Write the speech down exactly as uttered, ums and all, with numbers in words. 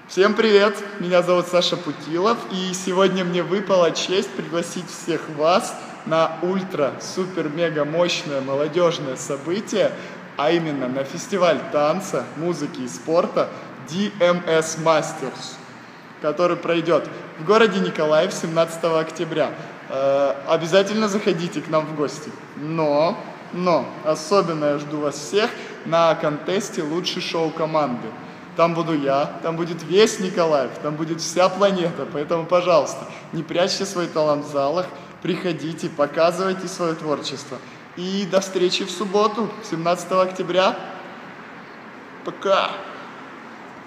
Всем привет! Меня зовут Саша Путилов, и сегодня мне выпала честь пригласить всех вас на ультра-супер-мега-мощное молодежное событие, а именно на фестиваль танца, музыки и спорта ди эм эс Masters, который пройдет в городе Николаев семнадцатого октября. Э, обязательно заходите к нам в гости. Но, но, особенно я жду вас всех на контесте «Лучший шоу команды». Там буду я, там будет весь Николаев, там будет вся планета. Поэтому, пожалуйста, не прячьте свой талант в залах, приходите, показывайте свое творчество. И до встречи в субботу, семнадцатого октября. Пока!